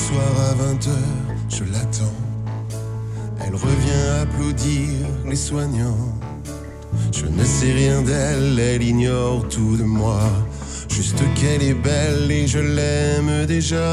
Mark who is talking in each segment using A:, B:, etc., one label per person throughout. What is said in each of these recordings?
A: soir à 20h, je l'attends. Elle revient applaudir les soignants. Je ne sais rien d'elle, elle ignore tout de moi. Juste qu'elle est belle et je l'aime déjà.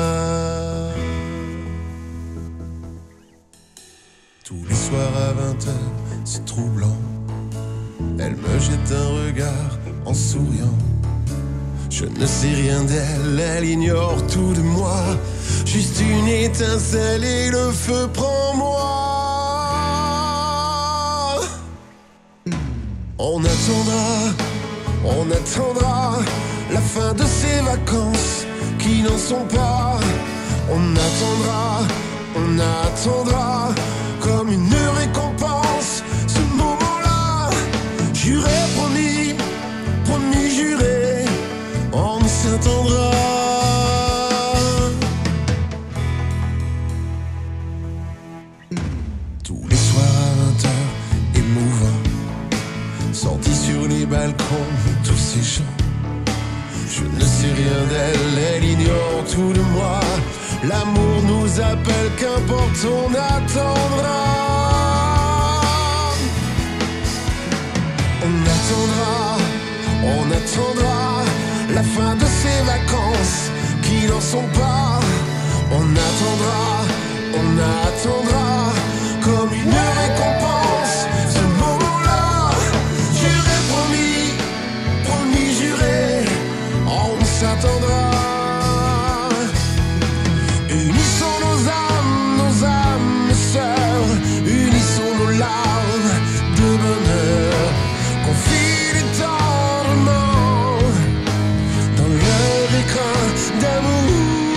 A: Tous les soirs à 20h, c'est troublant. Elle me jette un regard en souriant. Je ne sais rien d'elle, elle ignore tout de moi. Juste une étincelle et le feu prend moi. On attendra la fin de ces vacances qui n'en sont pas. On attendra comme une récompense ce moment-là. Juré, promis, juré, on s'attendra. Tous les soirs à 20h, émouvant, sortis sur les balcons, tous ces gens. Je ne sais rien d'elle, elle ignore tout de moi. L'amour nous appelle, qu'importe, on attendra. On attendra la fin de ces vacances qui n'en sont pas. On attendra comme une récompense ce moment-là. Juré, promis, juré, on s'attendra. Unissons nos âmes sœurs, unissons nos larmes de bonheur. Confie tendrement dans leur écrin d'amour.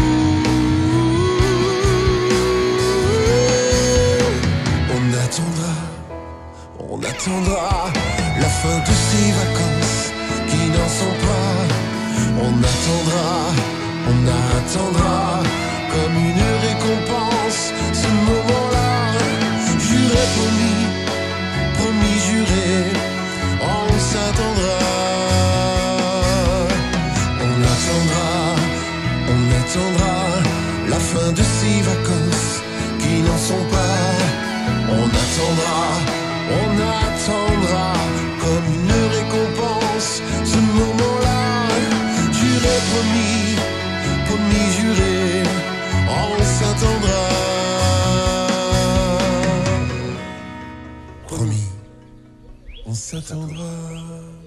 A: On attendra la fin de ces vacances qui n'en sont pas. On attendra comme une récompense ce moment-là. Juré, promis, juré, on s'attendra. On attendra la fin de ces vacances qui n'en sont pas. On attendra comme une récompense ce moment-là. Juré, promis, juré, on s'attendra. Promis, on s'attendra.